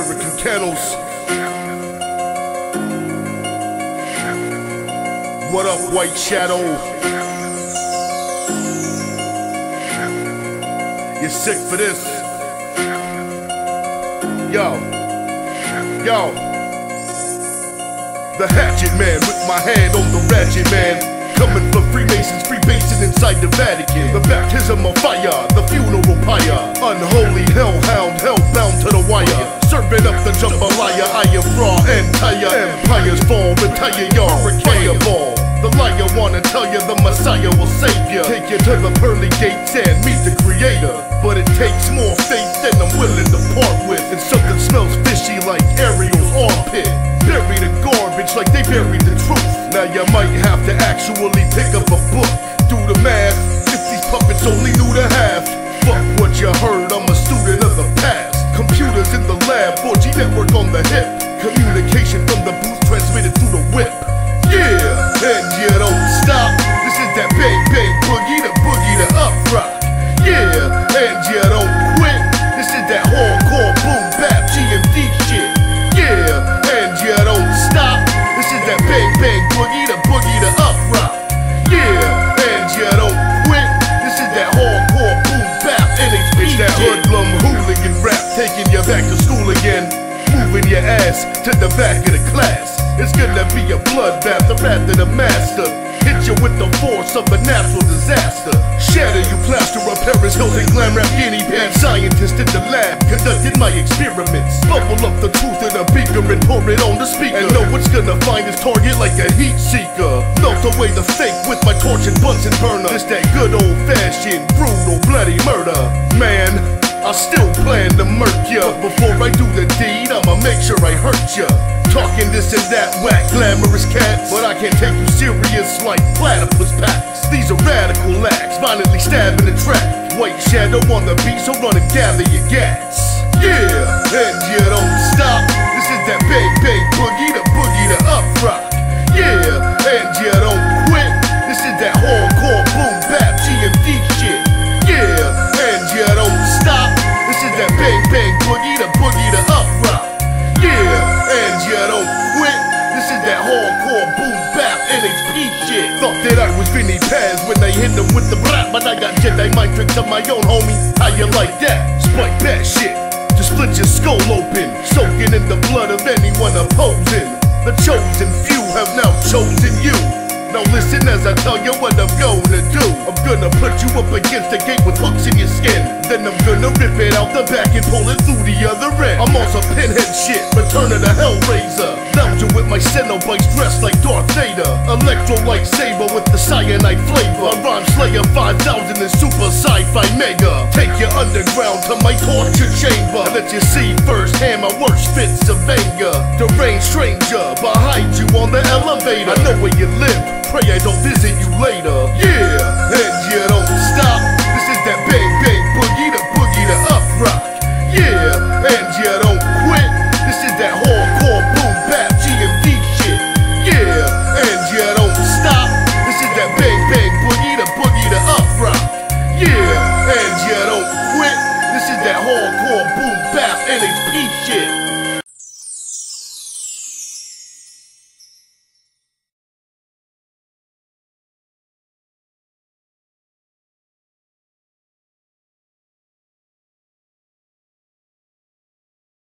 American kennels. What up, White Shadow? You sick for this? Yo. The hatchet man with my hand on the ratchet man. Coming for Freemasons, freebasing inside the Vatican. The baptism of fire, the funeral pyre. Unholy hellhound, hellbound to the wire. Serving up the jambalaya, I am raw entire. Empires fall, retire y'all, fireball. The liar wanna tell you the Messiah will save you. Take you to the pearly gates and meet the Creator. But it takes more faith than I'm willing to part with. And something smells fishy like Ariel's armpit. Bury the garbage like they buried the truth. Now you might have to actually pick up a book. Do the math, if these puppets only knew the half. Fuck what you heard, I'm a student of the past. Computers in the lab, 4G network on the hip. Communication from the booth transmitted through the whip. Yeah, and you don't stop. This is that bang bang boogie, the Uprock. Yeah, and you don't quit. This is that hardcore boom bap GMD shit. Yeah, and you don't stop. This is that bang bang boogie, the Uprock. Yeah, and you don't quit. This is that hardcore boom bap NHP. It's that hoodlum hooligan rap taking you back to school again. Moving your ass to the back of the class. It's gonna be a bloodbath, the wrath of the master. Hit you with the force of a natural disaster. Shatter you plaster of Paris Hilton glam rap guinea pan. Scientist in the lab conducting my experiments. Bubble up the truth in a beaker and pour it on the speaker. And know what's gonna find its target like a heat seeker. Melt away the fake with my torch and Bunsen burner. It's that good old fashioned brutal bloody murder. Man, I still plan to murk ya. But before I do the deed, I'ma make sure I hurt ya. Talking this and that whack glamorous cats, but I can't take you serious like platypus packs. These are radical acts, violently stabbing the track. White Shadow on the beat, so run and gather your gats. Yeah, and you don't stop. This is that bang bang boogie, the Uprock. Yeah, and you don't quit. This is that hardcore boom bap GMD shit. Yeah, and you don't stop. This is that bang bang boogie, the Uprock. Yeah, and you don't quit. This is that hardcore boom bap NHP shit. Thought that I was Vinny Paz when they hit them with the rap, but I got Jedi mind tricks of my own, homie. How you like that? Spike that shit. Just split your skull open, soaking in the blood of anyone opposing. The chosen few have now chosen you. Now listen as I tell you what I'm gonna do. I'm gonna put you up against the gate with hooks in your skin. Then I'm gonna rip it out the back and pull it through the other end. I'm on some pinhead shit, return of the Hellraiser. Lounging with my Cenobites dressed like Darth Vader. Electro lightsaber with the cyanide flavor. A rhyme slayer 5000 and super sci-fi mega. Take you underground to my torture chamber. And let you see firsthand my worst fits of anger. Deranged stranger behind you on the elevator. I know where you live. Pray I don't visit you later. Yeah, and you don't stop. This is that bang bang boogie, the Uprock. Yeah, and you don't quit. This is that hardcore boom bap GMD shit. Yeah, and you don't stop. This is that bang bang boogie, the Uprock. Yeah, and you don't quit. This is that hardcore boom bap NHP shit.